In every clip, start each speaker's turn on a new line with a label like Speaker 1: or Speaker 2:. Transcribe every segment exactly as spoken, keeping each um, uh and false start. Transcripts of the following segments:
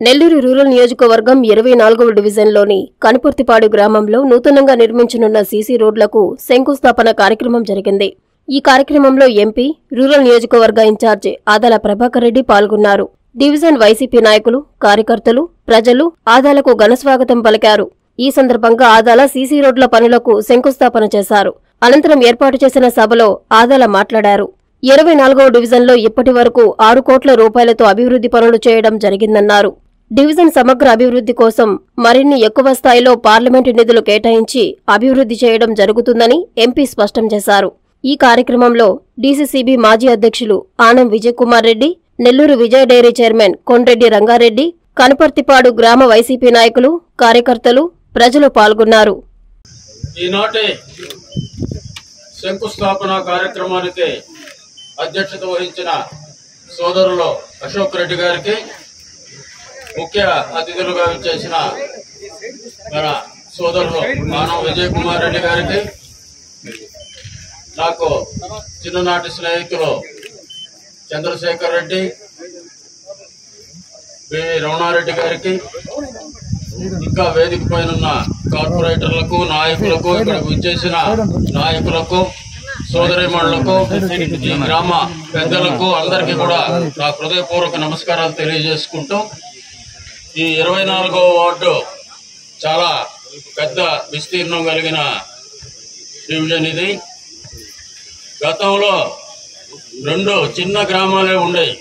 Speaker 1: Nellore rural నియోజకవర్గం ఇరవై నాలుగవ డివిజన్లోని కనుపర్తిపాడు గ్రామంలో నూతనంగా నిర్మించనున్న సీసీ రోడ్లకు శంకుస్థాపన కార్యక్రమం జరిగింది. ఈ కార్యక్రమంలో ఎంపీ, రూరల్ నియోజకవర్గ ఇన్ఛార్జ్ ఆదాల ప్రభాకర్ రెడ్డి పాల్గొన్నారు. డివిజన్ వైసీపీ నాయకులు, కార్యకర్తలు, ప్రజలు ఆదాలకు ఘనస్వాగతం పలికారు. ఈ సందర్భంగా ఆదాల సీసీ రోడ్ల పనులకు శంకుస్థాపన చేశారు. అనంతరం ఏర్పాటు చేసిన సభలో ఆదాల మాట్లాడారు. ఇరవై నాలుగవ డివిజన్లో ఇప్పటి వరకు ఆరు కోట్ల రూపాయలతో అభివృద్ధి పనులు చేయడం జరిగిందన్నారు. డివిజన్ సమగ్ర అభివృద్ధి కోసం మరిన్ని ఎక్కువ స్థాయిలో పార్లమెంటు నిధులు కేటాయించి అభివృద్ధి చేయడం జరుగుతుందని ఎంపీ స్పష్టం చేశారు. ఈ కార్యక్రమంలో డీసీసీబీ మాజీ అధ్యక్షులు ఆనం విజయకుమార్ రెడ్డి, నెల్లూరు విజయ డైరీ చైర్మన్ కొండ్రెడ్డి రంగారెడ్డి, కనుపర్తిపాడు గ్రామ వైసీపీ నాయకులు, కార్యకర్తలు, ప్రజలు పాల్గొన్నారు.
Speaker 2: ఈనాటి శంకుస్థాపన కార్యక్రమానికి అధ్యక్షత వహించిన సోదరులు అశోక్ రెడ్డి గారికి, ముఖ్య అతిథులుగా విచ్చేసిన మన సోదరులు ఆనం విజయ్ కుమార్ రెడ్డి గారికి, నాకు చిన్ననాటి స్నేహితులు చంద్రశేఖర్ రెడ్డి, బి రమణారెడ్డి గారికి, ఇంకా వేదిక పైన కార్పొరేటర్లకు, నాయకులకు, ఇక్కడికి విచ్చేసిన నాయకులకు, సోదరిమణులకు, ఈ గ్రామ పెద్దలకు అందరికీ కూడా నా హృదయపూర్వక నమస్కారాలు తెలియజేసుకుంటూ, ఈ ఇరవై నాలుగవ వార్డు చాలా పెద్ద విస్తీర్ణం కలిగిన డివిజన్ ఇది. గతంలో రెండు చిన్న గ్రామాలే ఉండేవి.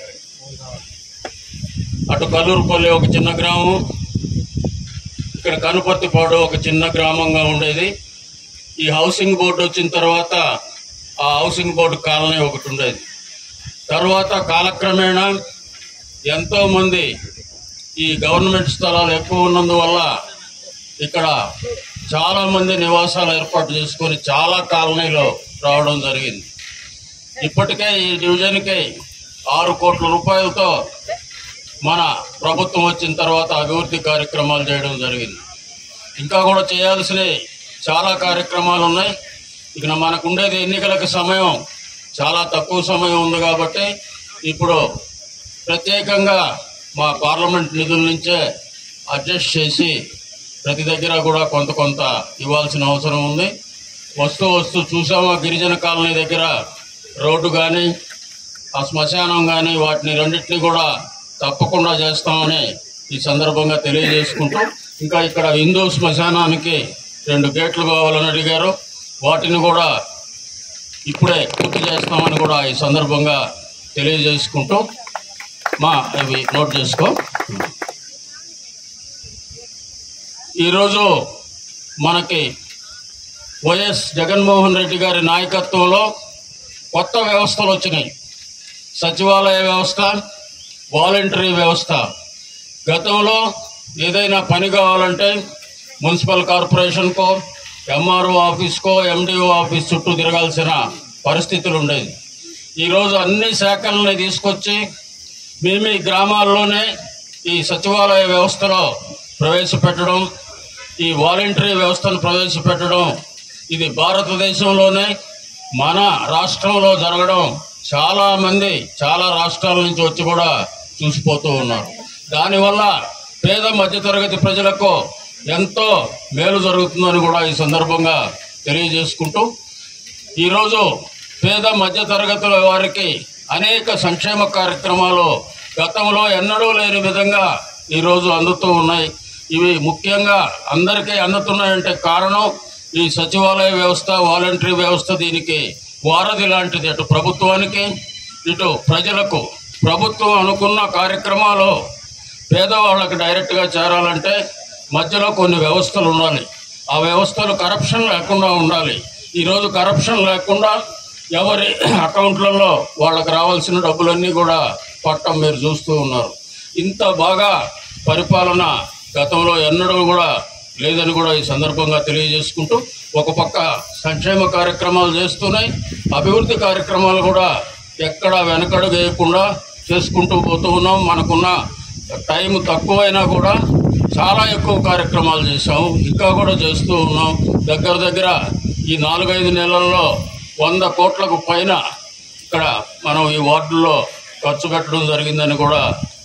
Speaker 2: అటు కల్లూరుపల్లి ఒక చిన్న గ్రామం, ఇక్కడ కనుపర్తిపాడు ఒక చిన్న గ్రామంగా ఉండేది. ఈ హౌసింగ్ బోర్డు వచ్చిన తర్వాత ఆ హౌసింగ్ బోర్డు కాలనీ ఒకటి ఉండేది. తర్వాత కాలక్రమేణా ఎంతో మంది ఈ గవర్నమెంట్ స్థలాలు ఎక్కువ ఉన్నందువల్ల ఇక్కడ చాలా మంది నివాసాలు ఏర్పాటు చేసుకొని చాలా కాలనీలో రావడం జరిగింది. ఇప్పటికే ఈ డివిజన్కి ఆరు కోట్ల రూపాయలతో మన ప్రభుత్వం వచ్చిన తర్వాత అభివృద్ధి కార్యక్రమాలు చేయడం జరిగింది. ఇంకా కూడా చేయాల్సినవి చాలా కార్యక్రమాలు ఉన్నాయి. ఇక మనకు ఉండేది ఎన్నికలకు సమయం చాలా తక్కువ సమయం ఉంది కాబట్టి ఇప్పుడు ప్రత్యేకంగా మా పార్లమెంట్ నిధుల నుంచే అడ్జస్ట్ చేసి ప్రతి దగ్గర కూడా కొంత కొంత ఇవ్వాల్సిన అవసరం ఉంది. వస్తూ వస్తూ చూసామా గిరిజన కాలనీ దగ్గర రోడ్డు కానీ ఆ శ్మశానం కానీ వాటిని రెండింటినీ కూడా తప్పకుండా చేస్తామని ఈ సందర్భంగా తెలియజేసుకుంటూ, ఇంకా ఇక్కడ హిందూ శ్మశానానికి రెండు గేట్లు కావాలని అడిగారు. వాటిని కూడా ఇప్పుడే పూర్తి చేస్తామని కూడా ఈ సందర్భంగా తెలియజేసుకుంటూ, మా అవి నోట్ చేసుకో. ఈరోజు మనకి వైఎస్ జగన్మోహన్ రెడ్డి గారి నాయకత్వంలో కొత్త వ్యవస్థలు వచ్చినాయి. సచివాలయ వ్యవస్థ, వాలంటరీ వ్యవస్థ. గతంలో ఏదైనా పని కావాలంటే మున్సిపల్ కార్పొరేషన్కో, ఎంఆర్ఓ ఆఫీస్కో, ఎండిఓ ఆఫీస్ చుట్టూ తిరగాల్సిన పరిస్థితులు ఉండేది. ఈరోజు అన్ని శాఖలని తీసుకొచ్చి మేమే గ్రామాల్లోనే ఈ సచివాలయ వ్యవస్థలో ప్రవేశపెట్టడం, ఈ వాలంటరీ వ్యవస్థను ప్రవేశపెట్టడం, ఇది భారతదేశంలోనే మన రాష్ట్రంలో జరగడం చాలామంది చాలా రాష్ట్రాల నుంచి వచ్చి కూడా చూసిపోతూ ఉన్నారు. దానివల్ల పేద మధ్యతరగతి ప్రజలకు ఎంతో మేలు జరుగుతుందని కూడా ఈ సందర్భంగా తెలియజేసుకుంటూ, ఈరోజు పేద మధ్యతరగతుల వారికి అనేక సంక్షేమ కార్యక్రమాలు గతంలో ఎన్నడూ లేని విధంగా ఈరోజు అందుతూ ఉన్నాయి. ఇవి ముఖ్యంగా అందరికీ అందుతున్నాయంటే కారణం ఈ సచివాలయ వ్యవస్థ, వాలంటరీ వ్యవస్థ. దీనికి వారధి లాంటిది అటు ప్రభుత్వానికి, ఇటు ప్రజలకు. ప్రభుత్వం అనుకున్న కార్యక్రమాలు పేదవాళ్ళకి డైరెక్ట్గా చేరాలంటే మధ్యలో కొన్ని వ్యవస్థలు ఉండాలి. ఆ వ్యవస్థలు కరప్షన్ లేకుండా ఉండాలి. ఈరోజు కరప్షన్ లేకుండా ఎవరి అకౌంట్లలో వాళ్ళకు రావాల్సిన డబ్బులన్నీ కూడా పట్టం మీరు చూస్తూ ఉన్నారు. ఇంత బాగా పరిపాలన గతంలో ఎన్నడూ కూడా లేదని కూడా ఈ సందర్భంగా తెలియజేసుకుంటూ, ఒక పక్క సంక్షేమ కార్యక్రమాలు చేస్తున్నాయి, అభివృద్ధి కార్యక్రమాలు కూడా ఎక్కడా వెనకడుగు వేయకుండా చేసుకుంటూ పోతూ ఉన్నాం. మనకున్న టైం తక్కువైనా కూడా చాలా ఎక్కువ కార్యక్రమాలు చేశాము, ఇంకా కూడా చేస్తూ ఉన్నాం. దగ్గర దగ్గర ఈ నాలుగైదు నెలల్లో వంద కోట్లకు పైన ఇక్కడ మనం ఈ వార్డుల్లో ఖర్చు పెట్టడం జరిగిందని కూడా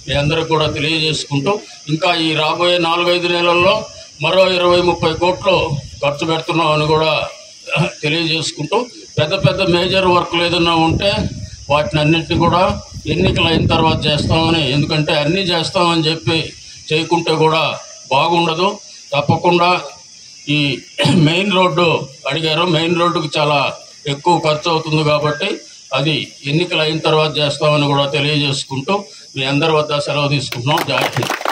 Speaker 2: మీ అందరికి కూడా తెలియజేసుకుంటూ ఇంకా ఈ రాబోయే నాలుగైదు నెలల్లో మరో ఇరవై ముప్పై కోట్లు ఖర్చు పెడుతున్నామని కూడా తెలియజేసుకుంటూ పెద్ద పెద్ద మేజర్ వర్క్లు ఏదైనా ఉంటే వాటిని అన్నింటినీ కూడా ఎన్నికలు అయిన తర్వాత చేస్తామని, ఎందుకంటే అన్నీ చేస్తామని చెప్పి చేయకుంటే కూడా బాగుండదు. తప్పకుండా ఈ మెయిన్ రోడ్డు అడిగారు, మెయిన్ రోడ్డుకు చాలా ఎక్కువ ఖర్చు అవుతుంది కాబట్టి అది ఎన్నికలు అయిన తర్వాత చేస్తామని కూడా తెలియజేసుకుంటూ మీ అందరి వద్ద సెలవు తీసుకుంటున్నాం. జై హింద్.